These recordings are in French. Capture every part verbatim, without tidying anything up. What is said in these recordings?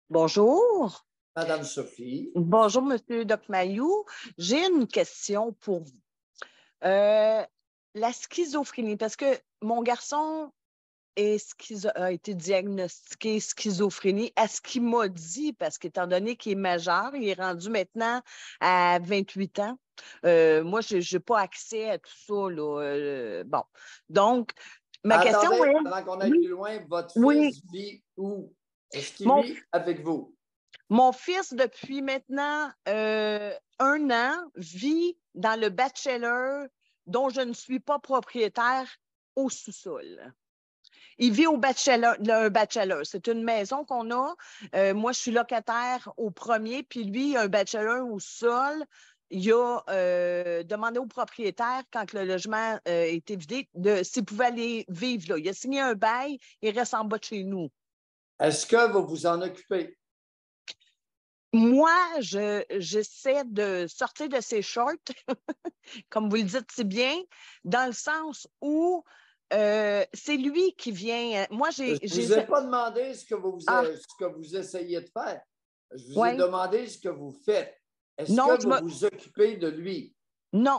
Bonjour. Madame Sophie. Bonjour, Monsieur Doc Mayou. J'ai une question pour vous. Euh, la schizophrénie, parce que mon garçon est schizo- a été diagnostiqué schizophrénie à ce qu'il m'a dit, parce qu'étant donné qu'il est majeur, il est rendu maintenant à vingt-huit ans. Euh, moi, je n'ai pas accès à tout ça, là. Euh, bon. Donc, ma question Attendez, est, avant qu'on aille oui, plus loin, votre oui, fils vit où? Est-ce qu'il mon vit avec vous? Mon fils, depuis maintenant euh, un an, vit dans le bachelor dont je ne suis pas propriétaire au sous-sol. Il vit au bachelor, le bachelor. C'est une maison qu'on a. Euh, moi, je suis locataire au premier, puis lui, il a un bachelor au sol. Il a euh, demandé au propriétaire, quand le logement euh, était vidé, de s'il pouvait aller vivre là. Il a signé un bail, il reste en bas de chez nous. Est-ce que vous vous en occupez? Moi, je, j'essaie de sortir de ces shorts, comme vous le dites si bien, dans le sens où euh, c'est lui qui vient. Moi, Je j'ai, ne j'ai. vous ai pas demandé ce que vous, Ah, ce que vous essayez de faire. Je vous ai ouais. demandé ce que vous faites. Est-ce Non, que je vous me. vous occupez de lui? Non,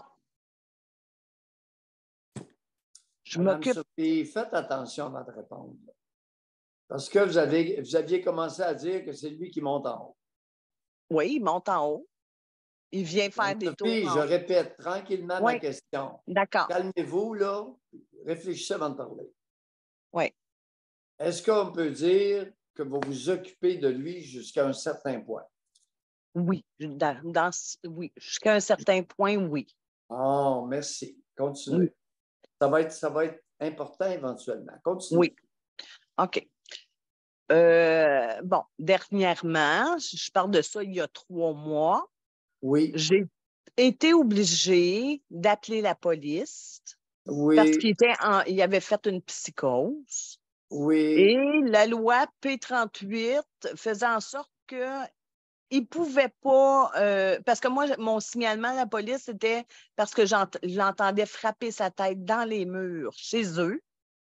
je Madame m'occupe. Sophie, faites attention à votre réponse. Parce que vous, avez, vous aviez commencé à dire que c'est lui qui monte en haut. Oui, il monte en haut. Il vient Madame faire des tours Sophie, je en haut. répète tranquillement ma Oui, question. d'accord. Calmez-vous, là. Réfléchissez avant de parler. Oui, Est-ce qu'on peut dire que vous vous occupez de lui jusqu'à un certain point? oui. Dans, dans- oui. Jusqu'à un certain point, oui. Oh, merci. Oui. Continuez. Ça va être, ça va être important éventuellement. Oui. Continuez. OK. Euh, bon, dernièrement, je parle de ça il y a trois mois. Oui, J'ai été obligée d'appeler la police parce oui, qu'il était en, il avait fait une psychose. Et oui. la loi P trente-huit faisait en sorte que il pouvait pas, euh, parce que moi, mon signalement à la police, c'était parce que j'ent, j'entendais frapper sa tête dans les murs chez eux.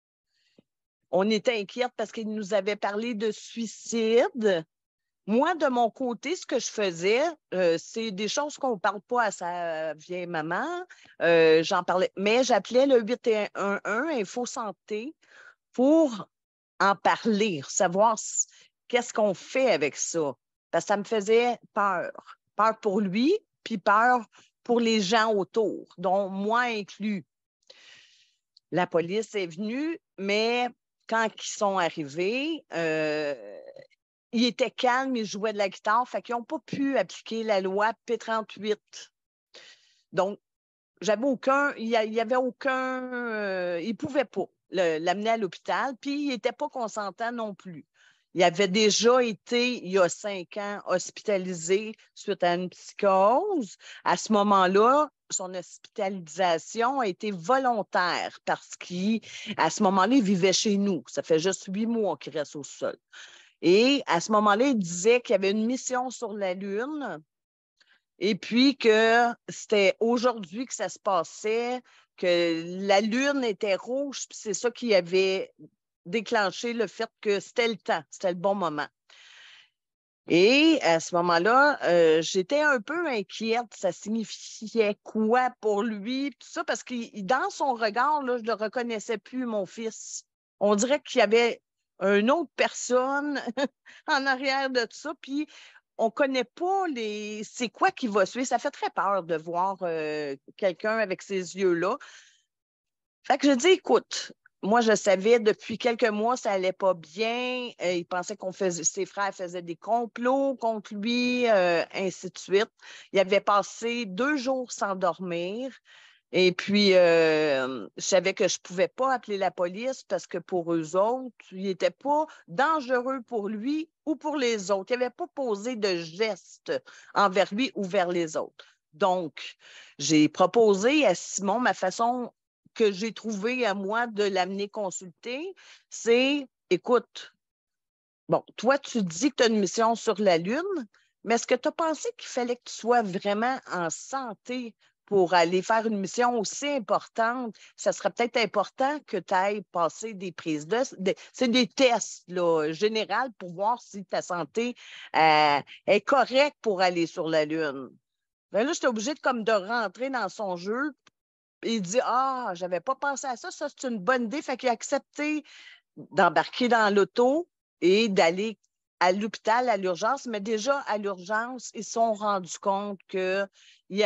On était inquiète parce qu'il nous avait parlé de suicide. Moi, de mon côté, ce que je faisais, euh, c'est des choses qu'on ne parle pas à sa vieille maman. Euh, j'en parlais, mais j'appelais le huit un un, Info Santé, pour en parler, savoir qu'est-ce qu'on fait avec ça. Parce que ça me faisait peur. Peur pour lui, puis peur pour les gens autour, dont moi inclus. La police est venue, mais quand ils sont arrivés, euh, il était calme, il jouait de la guitare, fait qu'ils n'ont pas pu appliquer la loi P trente-huit. Donc, j'avais aucun, il y, avait aucun, euh, il pouvait pas le, l'amener à l'hôpital, puis il n'était pas consentant non plus. Il avait déjà été, il y a cinq ans, hospitalisé suite à une psychose. À ce moment-là, son hospitalisation a été volontaire parce qu'à ce moment-là, il vivait chez nous. Ça fait juste huit mois qu'il reste au sol. Et à ce moment-là, il disait qu'il y avait une mission sur la Lune et puis que c'était aujourd'hui que ça se passait, que la Lune était rouge, puis c'est ça qui avait déclenché le fait que c'était le temps, c'était le bon moment. Et à ce moment-là, euh, j'étais un peu inquiète. Ça signifiait quoi pour lui, tout ça, parce que dans son regard, là, je ne le reconnaissais plus, mon fils. On dirait qu'il y avait une autre personne en arrière de ça, puis on ne connaît pas les. C'est quoi qui va suivre. Ça fait très peur de voir euh, quelqu'un avec ces yeux-là. Fait que je dis, écoute, moi, je savais depuis quelques mois, ça allait pas bien. Euh, il pensait qu'on faisait, ses frères faisaient des complots contre lui, euh, ainsi de suite. Il avait passé deux jours sans dormir. Et puis, euh, je savais que je pouvais pas appeler la police parce que pour eux autres, il n'était pas dangereux pour lui ou pour les autres. Il n'avait pas posé de gestes envers lui ou vers les autres. Donc, j'ai proposé à Simon ma façon que j'ai trouvé à moi de l'amener consulter, c'est, écoute, bon, toi, tu dis que tu as une mission sur la Lune, mais est-ce que tu as pensé qu'il fallait que tu sois vraiment en santé pour aller faire une mission aussi importante, ça serait peut-être important que tu ailles passer des prises de... de c'est des tests là, généraux pour voir si ta santé euh, est correcte pour aller sur la Lune. Ben là, j'étais obligée de, comme de rentrer dans son jeu. Il dit, ah, j'avais pas pensé à ça, ça c'est une bonne idée. Fait qu'il a accepté d'embarquer dans l'auto et d'aller à l'hôpital, à l'urgence. Mais déjà, à l'urgence, ils se sont rendus compte qu'il y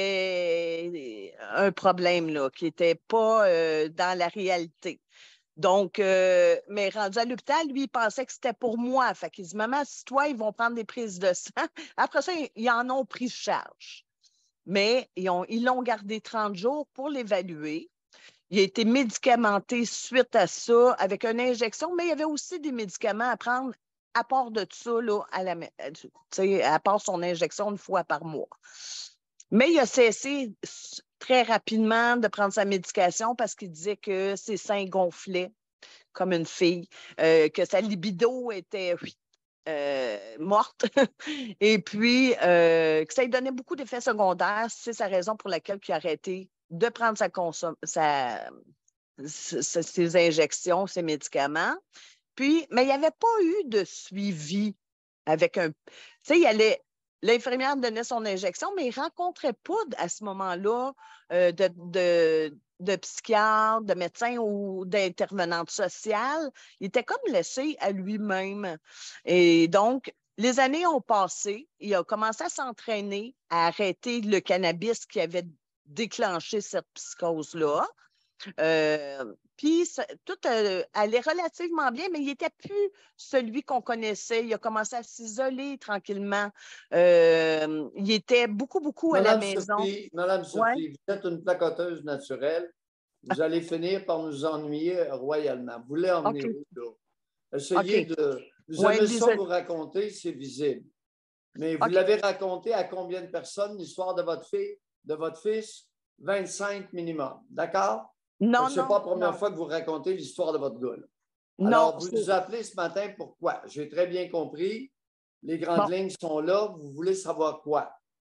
avait un problème là, qui n'était pas euh, dans la réalité. Donc, euh, mais rendu à l'hôpital, lui, il pensait que c'était pour moi. Fait qu'il dit, maman, assis-toi, ils vont prendre des prises de sang. Après ça, ils en ont pris charge. Mais ils ont, ils l'ont gardé trente jours pour l'évaluer. Il a été médicamenté suite à ça avec une injection, mais il y avait aussi des médicaments à prendre à part de ça, là, à, la, à part son injection une fois par mois. Mais il a cessé très rapidement de prendre sa médication parce qu'il disait que ses seins gonflaient comme une fille, euh, que sa libido était euh, morte et puis euh, que ça lui donnait beaucoup d'effets secondaires. C'est sa raison pour laquelle il a arrêté de prendre sa consom- sa, sa, ses injections, ses médicaments. Puis, mais il n'y avait pas eu de suivi avec un... Tu sais, il allait... L'infirmière donnait son injection, mais il ne rencontrait pas à ce moment-là euh, de, de, de psychiatre, de médecin ou d'intervenante sociale. Il était comme laissé à lui-même. Et donc, les années ont passé. Il a commencé à s'entraîner, à arrêter le cannabis qui avait déclenché cette psychose-là. Euh, puis ça, tout euh, allait relativement bien, mais il n'était plus celui qu'on connaissait. Il a commencé à s'isoler tranquillement. Euh, il était beaucoup, beaucoup à la Madame maison. Sophie, Madame Ouais. Sophie, vous êtes une placoteuse naturelle. Vous allez finir par nous ennuyer royalement. Vous voulez emmener OK. où, là? Essayez OK. de... Vous Ouais, aimez ça désolé. vous raconter, c'est visible. Mais vous OK. l'avez raconté à combien de personnes, l'histoire de votre fille, de votre fils? vingt-cinq minimum. D'accord? Non, Ce n'est pas non, la première non. fois que vous racontez l'histoire de votre gars. Là. Non, Alors, vous c'est... nous appelez ce matin pourquoi? J'ai très bien compris. Les grandes Bon, lignes sont là. Vous voulez savoir quoi?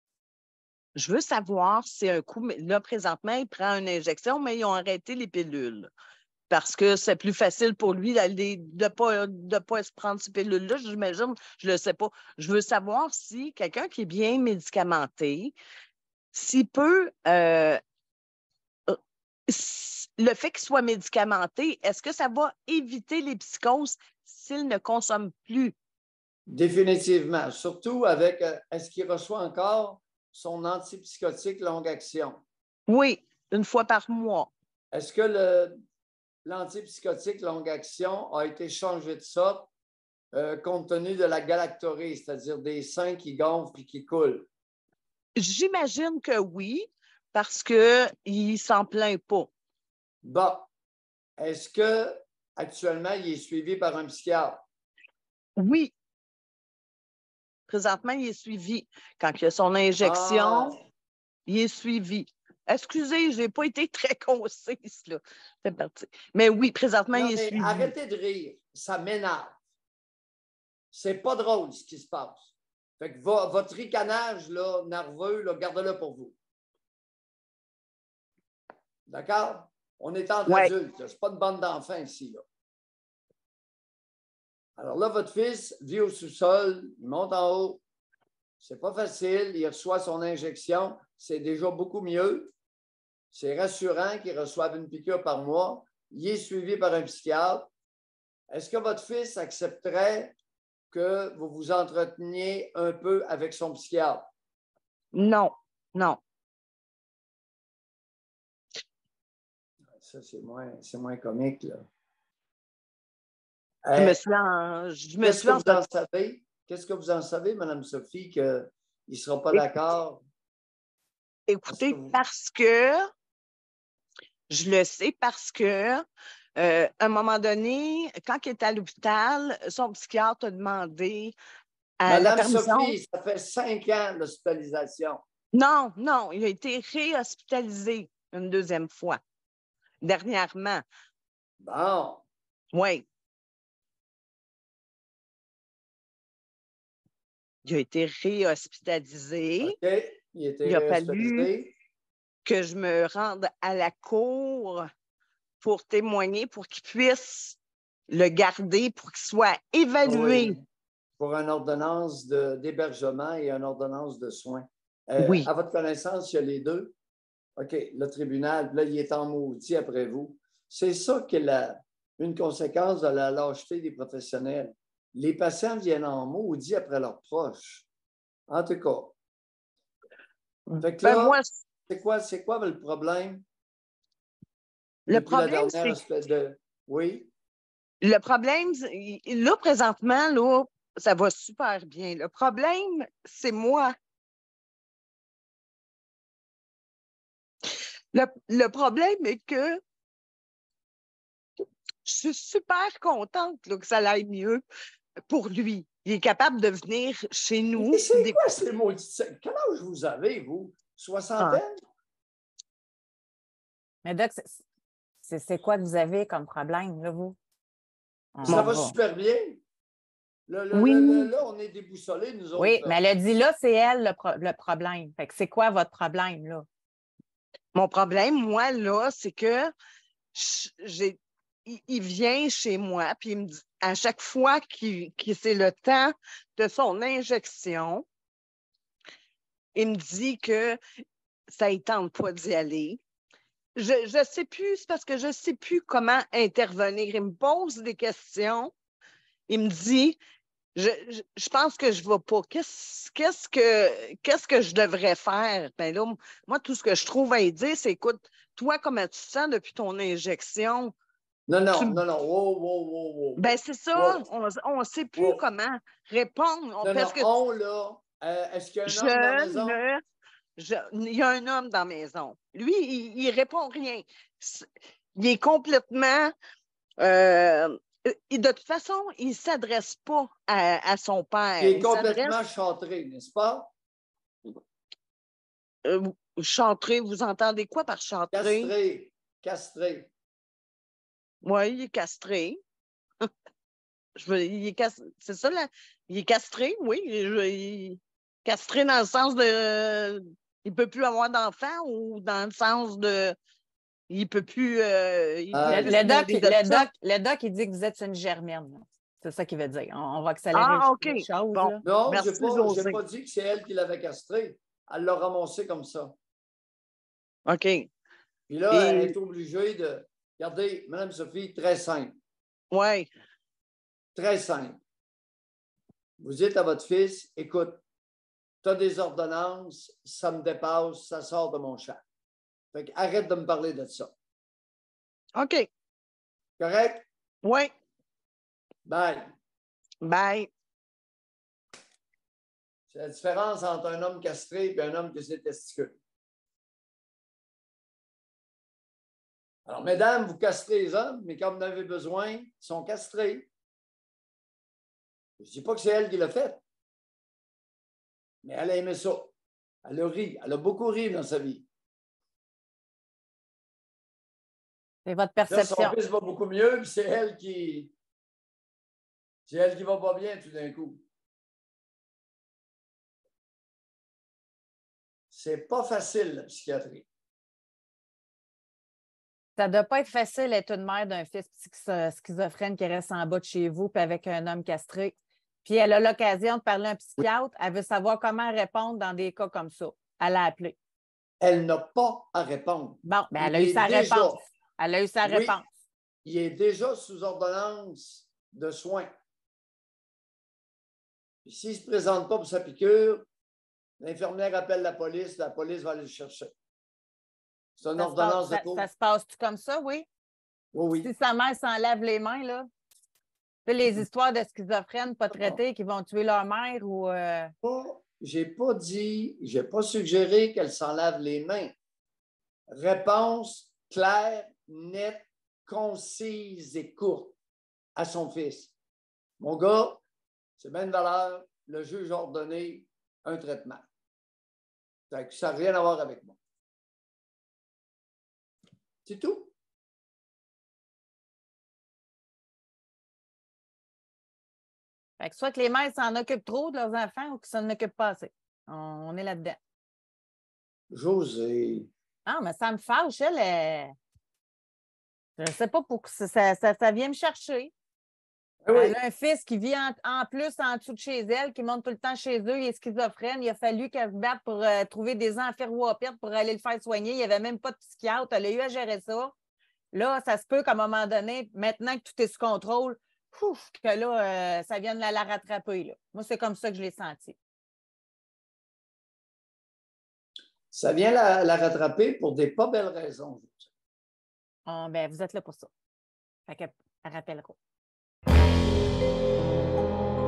je veux savoir si un coup... Là, présentement, il prend une injection, mais ils ont arrêté les pilules. Parce que c'est plus facile pour lui d'aller de ne pas, de pas se prendre ces pilules-là, j'imagine, je ne le sais pas. Je veux savoir si quelqu'un qui est bien médicamenté, s'il peut, euh, le fait qu'il soit médicamenté, est-ce que ça va éviter les psychoses s'il ne consomme plus? Définitivement. Surtout avec, euh, est-ce qu'il reçoit encore son antipsychotique longue action? Oui, une fois par mois. Est-ce que le, l'antipsychotique longue action a été changé de sorte euh, compte tenu de la galactorée, c'est-à-dire des seins qui gonflent et qui coulent? J'imagine que oui, parce qu'il ne s'en plaint pas. Bon. Est-ce que actuellement il est suivi par un psychiatre? Oui, présentement, il est suivi. Quand il a son Ah, injection, il est suivi. Excusez, je n'ai pas été très concise, là. C'est parti. Mais oui, présentement, non, il est mais suivi. arrêtez de rire. Ça m'énerve. C'est pas drôle ce qui se passe. Fait que vo- votre ricanage là, nerveux, là, gardez-le pour vous. D'accord? On est entre Oui. adultes. Ce n'est pas une bande d'enfants ici. Là. Alors là, votre fils vit au sous-sol, il monte en haut. C'est pas facile. Il reçoit son injection. C'est déjà beaucoup mieux. C'est rassurant qu'il reçoive une piqûre par mois. Il est suivi par un psychiatre. Est-ce que votre fils accepterait que vous vous entreteniez un peu avec son psychiatre? Non, non. Ça, c'est moins, c'est moins comique. Là. Je me Eh, suis, en, je me qu'est-ce suis que vous entre... en savez? Qu'est-ce que vous en savez, Mme Sophie, qu'il ne sera pas d'accord? Écoutez, Vous... parce que, je le sais parce que, euh, à un moment donné, quand il était à l'hôpital, son psychiatre a demandé à la Madame permission. Sophie, ça fait cinq ans l'hospitalisation. Non, non, il a été réhospitalisé une deuxième fois, dernièrement. Bon. Oui. Il a été réhospitalisé. OK. Il était Il a fallu, réhospitalisé. que je me rende à la cour pour témoigner, pour qu'il puisse le garder, pour qu'il soit évalué. Oui, pour une ordonnance de- d'hébergement et une ordonnance de soins. Euh, Oui. À votre connaissance, il y a les deux. OK, le tribunal, là, il est en maudit après vous. C'est ça qui est la, une conséquence de la lâcheté des professionnels. Les patients viennent en maudit après leurs proches. En tout cas. Fait que Ben, là, moi, c'est quoi, c'est quoi le problème? le Depuis la problème, dernière c'est espèce de. Oui. le problème, c'est- là, présentement, là, ça va super bien. Le problème, c'est moi. Le, le problème est que je suis super contente là, que ça aille mieux pour lui. Il est capable de venir chez nous. Mais c'est Des... quoi ces maudits? Quel âge vous avez, vous? Soixantaine? Ah. Mais Doc, c'est- c'est c'est quoi que vous avez comme problème, là, vous? Ça On va va. super bien. Là, là, Oui. là, là, là, on est déboussolés, nous autres. Oui, là. mais elle a dit là, c'est elle le, pro- le problème. Fait que c'est quoi votre problème, là? Mon problème, moi, là, c'est que j'ai, il, il vient chez moi, puis il me dit, à chaque fois qu'il, qu'il c'est le temps de son injection, il me dit que ça ne tente pas d'y aller. Je ne sais plus, c'est parce que je ne sais plus comment intervenir. Il me pose des questions. Il me dit, je, je, je pense que je ne vais pas. Qu'est-ce, qu'est-ce, que, qu'est-ce que je devrais faire? Ben là, moi, tout ce que je trouve à lui dire, c'est, écoute, toi, comment tu te sens depuis ton injection? Non, non, Tu... non, non. Wow, wow, wow, wow. Ben, c'est ça. Wow. On ne sait plus Wow. comment répondre. Non, Parce non, que on, là, euh, est-ce qu'il y a un je homme dans la maison? ne... Je... Il y a un homme dans la maison. Lui, il ne répond rien. Il est complètement... Euh... Et de toute façon, il ne s'adresse pas à, à son père. Il est il complètement chantré, n'est-ce pas? Euh, chantré, vous entendez quoi par chantré? Castré. Castré. Oui, il est castré. Je veux, il est cas... C'est ça, là? Il est castré, oui. Je... Il... Castré dans le sens de... Il ne peut plus avoir d'enfants ou dans le sens de... Il ne peut plus... Euh... Il Ah, Le, peut plus le se doc, nourrir de le, ça. doc, le doc, il dit que vous êtes une germaine. C'est ça qu'il veut dire. On, on va accélérer Ah, OK. les choses. Bon, Là. Non, je merci, n'ai pas, j'ai José. pas dit que c'est elle qui l'avait castré. Elle l'a ramassé comme ça. OK. Puis là, Et... elle est obligée de. Regardez, Mme Sophie, très simple. Oui. Très simple. Vous dites à votre fils, écoute, tu as des ordonnances, ça me dépasse, ça sort de mon champ. Fait que arrête de me parler de ça. OK. Correct? Oui. Bye. Bye. C'est la différence entre un homme castré et un homme qui a ses testicules. Alors, mesdames, vous castrez les hommes, mais quand vous en avez besoin, ils sont castrés. Je ne dis pas que c'est elle qui l'a fait, mais elle a aimé ça. Elle a ri. Elle a beaucoup ri dans sa vie. C'est votre Là, perception. son fils va beaucoup mieux, puis c'est elle qui. C'est elle qui va pas bien tout d'un coup. C'est pas facile, la psychiatrie. Ça ne doit pas être facile d'être une mère d'un fils schizophrène qui reste en bas de chez vous, puis avec un homme castré. Puis elle a l'occasion de parler à un psychiatre. Elle veut savoir comment répondre dans des cas comme ça. Elle a appelé. Elle n'a pas à répondre. Bon, bien, elle a Il eu sa est déjà- réponse. Elle a eu sa Oui, réponse. il est déjà sous ordonnance de soins. Puis s'il ne se présente pas pour sa piqûre, l'infirmière appelle la police, la police va aller le chercher. C'est une Ça se ordonnance passe, de ça, cours. ça se passe-tu comme ça, oui? Oui, oui. Si sa mère s'en lave les mains, là. Tu sais, les histoires de schizophrènes pas traités qui vont tuer leur mère ou. Euh... Je n'ai pas dit, je n'ai pas suggéré qu'elle s'en lave les mains. Réponse claire, nette, concise et courte à son fils. Mon gars, c'est bien de valeur, le juge a ordonné un traitement. Ça n'a rien à voir avec moi. C'est tout. Fait que soit que les mères s'en occupent trop de leurs enfants ou qu'ils s'en occupent pas assez. On, on est là-dedans. José, Ah, mais ça me fâche, elle. elle- Je ne sais pas pour que ça, ça, ça- ça vient me chercher. Ah oui. Elle a un fils qui vit en, en plus en dessous de chez elle, qui monte tout le temps chez eux, il est schizophrène. Il a fallu qu'elle se batte pour euh, trouver des enferroipettes pour aller le faire soigner. Il n'y avait même pas de psychiatre. Elle a eu à gérer ça. Là, ça se peut qu'à un moment donné, maintenant que tout est sous contrôle, ouf, que là, euh, ça vienne la, la rattraper. Là. Moi, c'est comme ça que je l'ai senti. Ça vient la, la rattraper pour des pas belles raisons. Ah, ben, vous êtes là pour ça. Fait que, elle rappellera.